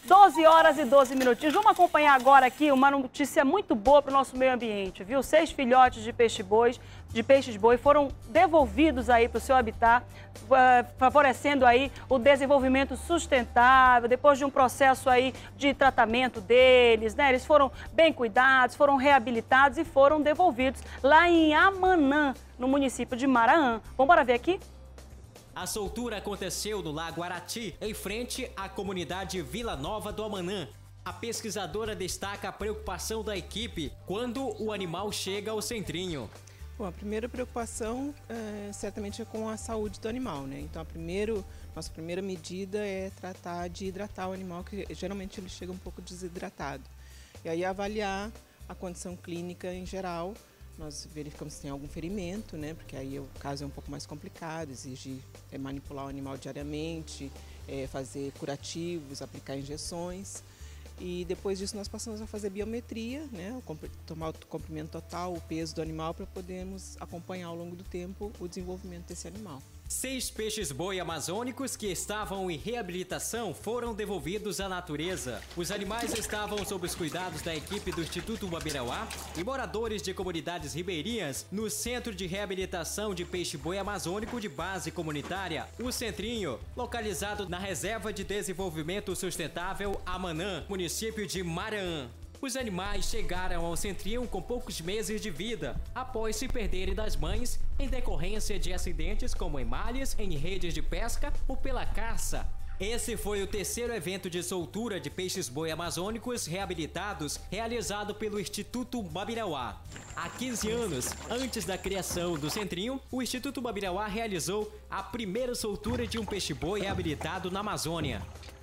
12 horas e 12 minutinhos. Vamos acompanhar agora aqui uma notícia muito boa para o nosso meio ambiente, viu? 6 filhotes de peixes-boi foram devolvidos aí para o seu habitat, favorecendo aí o desenvolvimento sustentável, depois de um processo aí de tratamento deles, né? Eles foram bem cuidados, foram reabilitados e foram devolvidos lá em Amanã, no município de Maraã. Vamos ver aqui? A soltura aconteceu no Lago Arati, em frente à comunidade Vila Nova do Amanã. A pesquisadora destaca a preocupação da equipe quando o animal chega ao centrinho. Bom, a primeira preocupação certamente é com a saúde do animal, né? Então nossa primeira medida é tratar de hidratar o animal, que geralmente ele chega um pouco desidratado. E aí avaliar a condição clínica em geral. Nós verificamos se tem algum ferimento, né? Porque aí o caso é um pouco mais complicado, exige manipular o animal diariamente, fazer curativos, aplicar injeções. E depois disso nós passamos a fazer biometria, né? Tomar o comprimento total, o peso do animal, para podermos acompanhar ao longo do tempo o desenvolvimento desse animal. 6 peixes-boi amazônicos que estavam em reabilitação foram devolvidos à natureza. Os animais estavam sob os cuidados da equipe do Instituto Mabirauá e moradores de comunidades ribeirinhas no Centro de Reabilitação de Peixe-Boi Amazônico de Base Comunitária, o Centrinho, localizado na Reserva de Desenvolvimento Sustentável Amanã, município de Maraã. Os animais chegaram ao centrinho com poucos meses de vida, após se perderem das mães em decorrência de acidentes como emalhes em redes de pesca ou pela caça. Esse foi o terceiro evento de soltura de peixes-boi amazônicos reabilitados realizado pelo Instituto Mabirauá. Há 15 anos, antes da criação do centrinho, o Instituto Mabirauá realizou a primeira soltura de um peixe-boi reabilitado na Amazônia.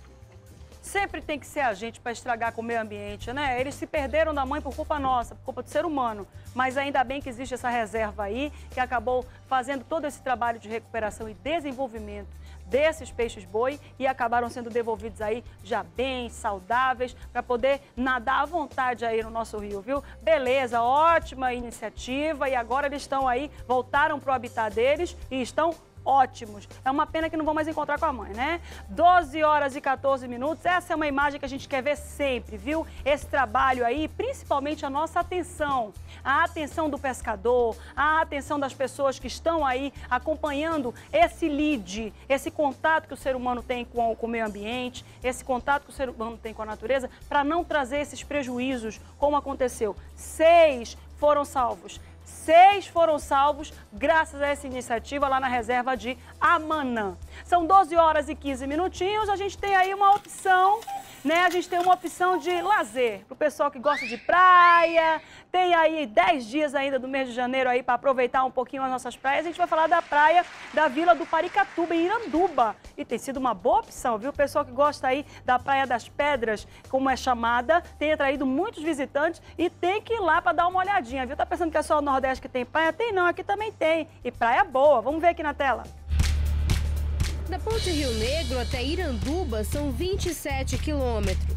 Sempre tem que ser a gente para estragar com o meio ambiente, né? Eles se perderam da mãe por culpa nossa, por culpa do ser humano. Mas ainda bem que existe essa reserva aí, que acabou fazendo todo esse trabalho de recuperação e desenvolvimento desses peixes-boi e acabaram sendo devolvidos aí já bem saudáveis para poder nadar à vontade aí no nosso rio, viu? Beleza, ótima iniciativa e agora eles estão aí, voltaram para o habitat deles e estão ótimos. É uma pena que não vão mais encontrar com a mãe, né? 12 horas e 14 minutos. Essa é uma imagem que a gente quer ver sempre, viu? Esse trabalho aí, principalmente a nossa atenção. A atenção do pescador, a atenção das pessoas que estão aí acompanhando esse lead, esse contato que o ser humano tem com o meio ambiente, esse contato que o ser humano tem com a natureza, para não trazer esses prejuízos, como aconteceu. 6 foram salvos. 6 foram salvos graças a essa iniciativa lá na reserva de Amanã. São 12 horas e 15 minutinhos, a gente tem aí uma opção, né? A gente tem uma opção de lazer para o pessoal que gosta de praia. Tem aí 10 dias ainda do mês de janeiro aí para aproveitar um pouquinho as nossas praias. A gente vai falar da praia da Vila do Paricatuba, em Iranduba. E tem sido uma boa opção, viu? O pessoal que gosta aí da Praia das Pedras, como é chamada, tem atraído muitos visitantes e tem que ir lá para dar uma olhadinha, viu? Tá pensando que é só o Nordeste que tem praia? Tem não, aqui também tem. E praia boa. Vamos ver aqui na tela. Da Ponte Rio Negro até Iranduba são 27 quilômetros.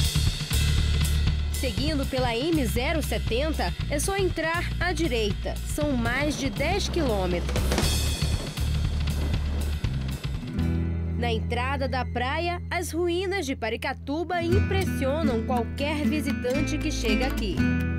Seguindo pela M070, é só entrar à direita. São mais de 10 quilômetros. Na entrada da praia, as ruínas de Paricatuba impressionam qualquer visitante que chega aqui.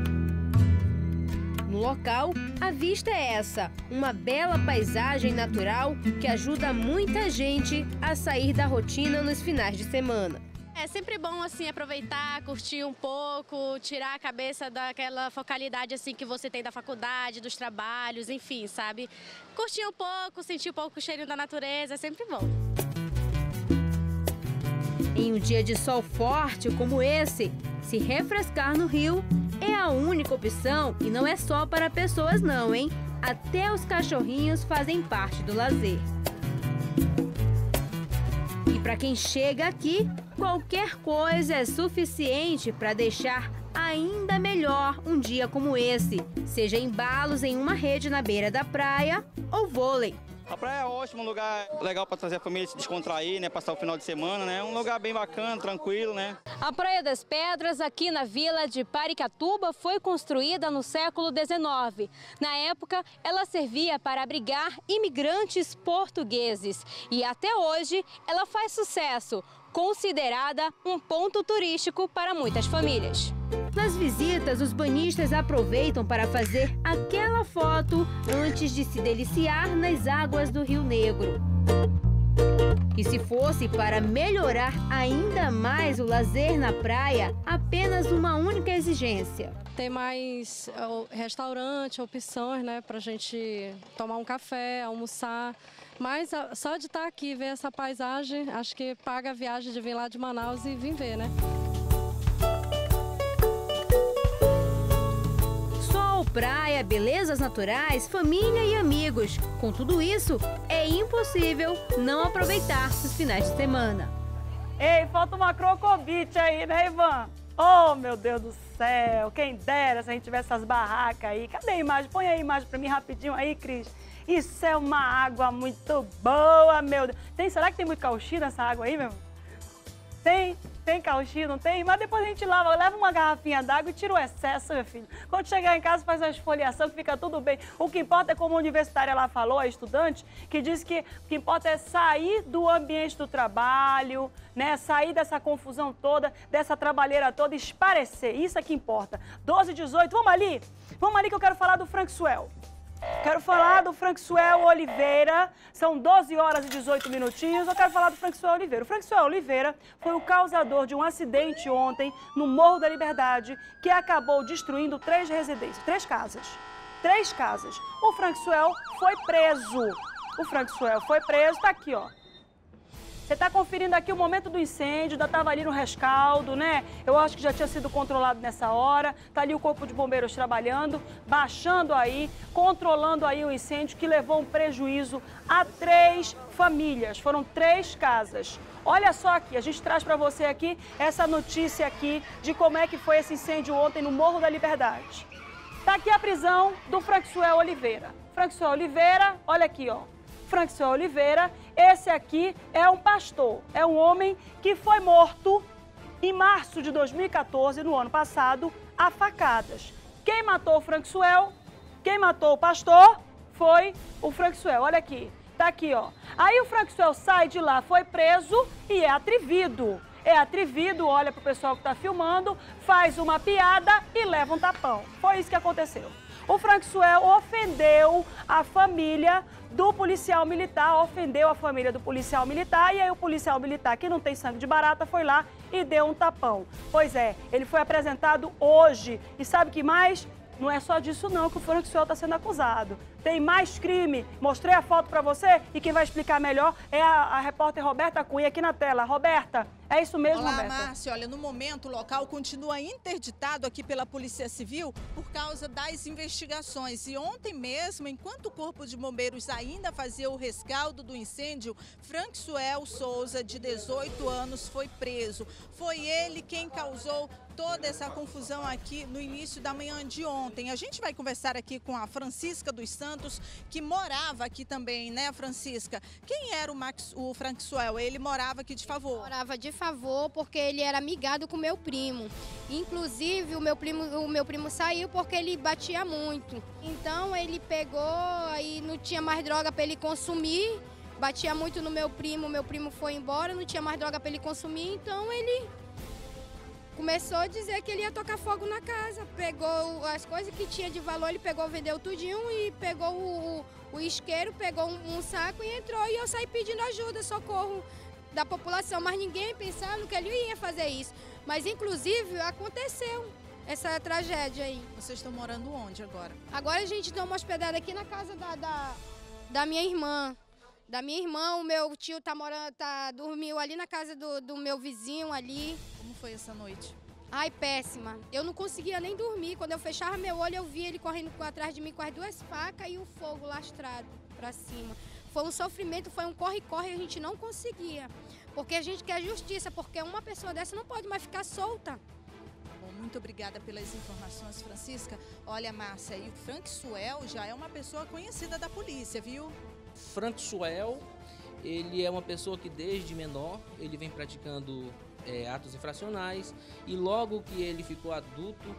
No local, a vista é essa, uma bela paisagem natural que ajuda muita gente a sair da rotina nos finais de semana. É sempre bom assim aproveitar, curtir um pouco, tirar a cabeça daquela focalidade assim que você tem da faculdade, dos trabalhos, enfim, sabe? Curtir um pouco, sentir um pouco o cheirinho da natureza, é sempre bom. Em um dia de sol forte como esse, se refrescar no rio é a única opção e não é só para pessoas não, hein? Até os cachorrinhos fazem parte do lazer. E para quem chega aqui, qualquer coisa é suficiente para deixar ainda melhor um dia como esse, seja embalos em uma rede na beira da praia ou vôlei. A praia é ótimo, um lugar legal para trazer a família, se descontrair, né? Passar o final de semana, né? Um lugar bem bacana, tranquilo, né? A Praia das Pedras, aqui na vila de Paricatuba, foi construída no século XIX. Na época, ela servia para abrigar imigrantes portugueses. E até hoje, ela faz sucesso, considerada um ponto turístico para muitas famílias. Nas visitas, os banhistas aproveitam para fazer aquela foto antes de se deliciar nas águas do Rio Negro. E se fosse para melhorar ainda mais o lazer na praia, apenas uma única exigência: ter mais restaurante, opções, né, para a gente tomar um café, almoçar. Mas só de estar aqui, ver essa paisagem, acho que paga a viagem de vir lá de Manaus e vir ver, né? Sol, praia, belezas naturais, família e amigos. Com tudo isso, é impossível não aproveitar os finais de semana. Ei, falta uma crocobite aí, né, Ivan? Oh, meu Deus do céu, quem dera se a gente tivesse essas barracas aí. Cadê a imagem? Põe a imagem pra mim rapidinho aí, Cris. Isso é uma água muito boa, meu Deus. Será que tem muito cauchy nessa água aí, meu irmão? Tem cauchy, não tem? Mas depois a gente leva uma garrafinha d'água e tira o excesso, meu filho. Quando chegar em casa, faz uma esfoliação que fica tudo bem. O que importa é, como a universitária lá falou, a estudante, que disse que o que importa é sair do ambiente do trabalho, né? Sair dessa confusão toda, dessa trabalheira toda, esparecer. Isso é que importa. 12 e 18, vamos ali? Vamos ali que eu quero falar do Franxuel. Quero falar do Franxuel Oliveira, são 12 horas e 18 minutinhos, eu quero falar do Franxuel Oliveira. O Franxuel Oliveira foi o causador de um acidente ontem no Morro da Liberdade, que acabou destruindo 3 residências, 3 casas. 3 casas. O Franxuel foi preso, tá aqui, ó. Você está conferindo aqui o momento do incêndio, ainda estava ali no rescaldo, né? Eu acho que já tinha sido controlado nessa hora. Está ali o Corpo de Bombeiros trabalhando, baixando aí, controlando aí o incêndio que levou um prejuízo a 3 famílias. Foram 3 casas. Olha só aqui, a gente traz para você aqui essa notícia aqui de como é que foi esse incêndio ontem no Morro da Liberdade. Está aqui a prisão do Franxuel Oliveira. Franxuel Oliveira, olha aqui, ó. Franxuel Oliveira, esse aqui é um pastor, é um homem que foi morto em março de 2014, no ano passado, a facadas. Quem matou o Franxuel, quem matou o pastor, foi o Franxuel. Olha aqui, tá aqui, ó. Aí o Franxuel sai de lá, foi preso e é atrevido. É atrevido, olha pro pessoal que tá filmando, faz uma piada e leva um tapão. Foi isso que aconteceu. O Franxuel ofendeu a família do policial militar, ofendeu a família do policial militar, e aí o policial militar, que não tem sangue de barata, foi lá e deu um tapão. Pois é, ele foi apresentado hoje. E sabe o que mais? Não é só disso não que o Franxuel está sendo acusado. Tem mais crime. Mostrei a foto para você e quem vai explicar melhor é a repórter Roberta Cunha aqui na tela. Roberta, é isso mesmo, Olá, Roberta? Márcia. Olha, no momento o local continua interditado aqui pela Polícia Civil por causa das investigações. E ontem mesmo, enquanto o Corpo de Bombeiros ainda fazia o rescaldo do incêndio, Franxuel Souza, de 18 anos, foi preso. Foi ele quem causou toda essa confusão aqui no início da manhã de ontem. A gente vai conversar aqui com a Francisca dos Santos, que morava aqui também, né, Francisca? Quem era o Franxuel? Ele morava aqui de favor? Morava de favor porque ele era amigado com meu primo. Inclusive, o meu primo saiu porque ele batia muito. Então, ele pegou, aí não tinha mais droga para ele consumir, batia muito no meu primo foi embora, não tinha mais droga para ele consumir, então ele começou a dizer que ele ia tocar fogo na casa. Pegou as coisas que tinha de valor, ele pegou, vendeu tudinho e pegou o isqueiro, pegou um saco e entrou. E eu saí pedindo ajuda, socorro da população, mas ninguém pensando que ele ia fazer isso. Mas, inclusive, aconteceu essa tragédia aí. Vocês estão morando onde agora? Agora a gente dá uma hospedada aqui na casa da minha irmã. Da minha irmã, o meu tio dormiu ali na casa do meu vizinho ali. Como foi essa noite? Ai, péssima. Eu não conseguia nem dormir. Quando eu fechava meu olho, eu via ele correndo atrás de mim com as 2 facas e o fogo lastrado pra cima. Foi um sofrimento, foi um corre-corre, a gente não conseguia. Porque a gente quer justiça, porque uma pessoa dessa não pode mais ficar solta. Bom, muito obrigada pelas informações, Francisca. Olha, Márcia, e o Franxuel já é uma pessoa conhecida da polícia, viu? Franxuel, ele é uma pessoa que desde menor, ele vem praticando atos infracionais e logo que ele ficou adulto,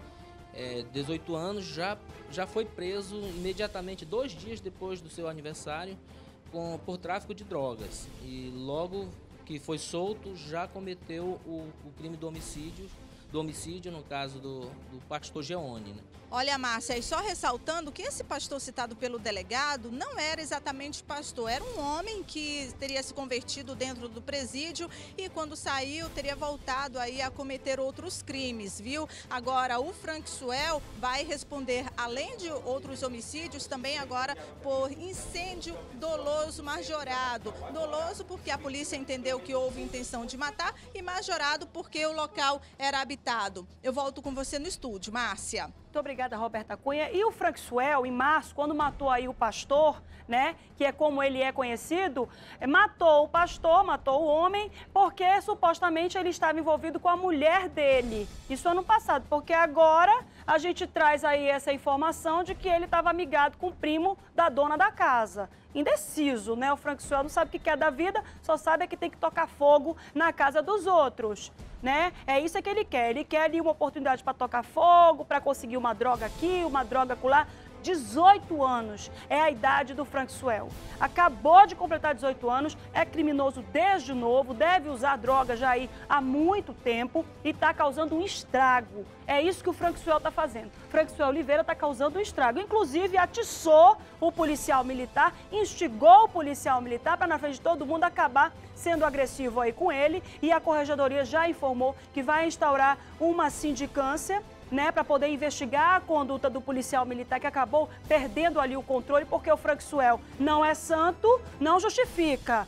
18 anos, já foi preso imediatamente 2 dias depois do seu aniversário por tráfico de drogas. E logo que foi solto, já cometeu o crime do homicídio, no caso do pastor Geone, né? Olha, Márcia, e só ressaltando que esse pastor citado pelo delegado não era exatamente pastor, era um homem que teria se convertido dentro do presídio e quando saiu teria voltado aí a cometer outros crimes, viu? Agora, o Franxuel vai responder, além de outros homicídios, também agora por incêndio doloso majorado. Doloso porque a polícia entendeu que houve intenção de matar e majorado porque o local era habitado. Eu volto com você no estúdio, Márcia. Muito obrigada, Roberta Cunha. E o Franxuel, em março, quando matou aí o pastor, né, que é como ele é conhecido, matou o pastor, matou o homem, porque supostamente ele estava envolvido com a mulher dele. Isso ano passado, porque agora a gente traz aí essa informação de que ele estava amigado com o primo da dona da casa. Indeciso, né? O Franxuel não sabe o que quer da vida, só sabe que tem que tocar fogo na casa dos outros, né? É isso que ele quer. Ele quer ali uma oportunidade para tocar fogo, para conseguir uma droga aqui, uma droga acolá. 18 anos é a idade do Franxuel. Acabou de completar 18 anos, é criminoso desde novo, deve usar droga já aí há muito tempo e está causando um estrago. É isso que o Franxuel está fazendo. Franxuel Oliveira está causando um estrago. Inclusive, atiçou o policial militar, instigou o policial militar para, na frente de todo mundo, acabar sendo agressivo aí com ele. E a Corregedoria já informou que vai instaurar uma sindicância, né, para poder investigar a conduta do policial militar que acabou perdendo ali o controle, porque o Franxuel não é santo, não justifica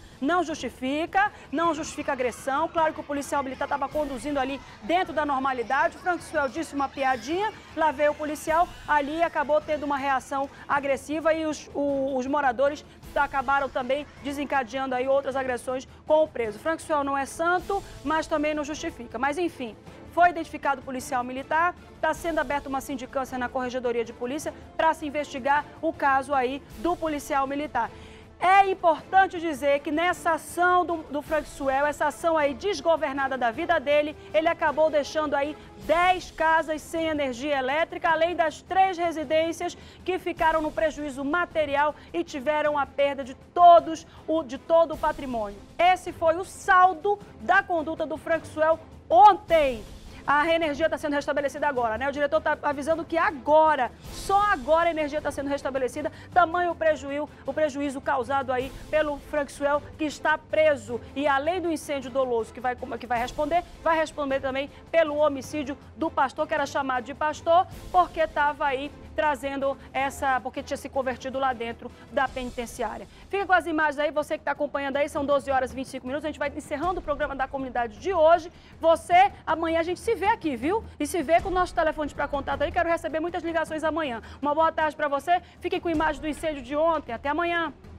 agressão. Claro que o policial militar estava conduzindo ali dentro da normalidade, o Franxuel disse uma piadinha, lá veio o policial, ali acabou tendo uma reação agressiva e os moradores acabaram também desencadeando aí outras agressões com o preso. O Franxuel não é santo, mas também não justifica. Mas enfim, foi identificado o policial militar, está sendo aberta uma sindicância na Corregedoria de Polícia para se investigar o caso aí do policial militar. É importante dizer que nessa ação do Franxuel, essa ação aí desgovernada da vida dele, ele acabou deixando aí 10 casas sem energia elétrica, além das 3 residências que ficaram no prejuízo material e tiveram a perda de todo o patrimônio. Esse foi o saldo da conduta do Franxuel ontem. A energia está sendo restabelecida agora, né? O diretor está avisando que agora, só agora a energia está sendo restabelecida, tamanho o prejuízo causado aí pelo Franxuel, que está preso. E além do incêndio doloso que vai responder também pelo homicídio do pastor, que era chamado de pastor, porque estava aí porque tinha se convertido lá dentro da penitenciária. Fica com as imagens aí, você que está acompanhando aí, são 12 horas e 25 minutos, a gente vai encerrando o programa da comunidade de hoje. Amanhã a gente se vê aqui, viu? E se vê com o nosso telefone para contato aí, quero receber muitas ligações amanhã. Uma boa tarde para você, fiquem com a imagem do incêndio de ontem, até amanhã.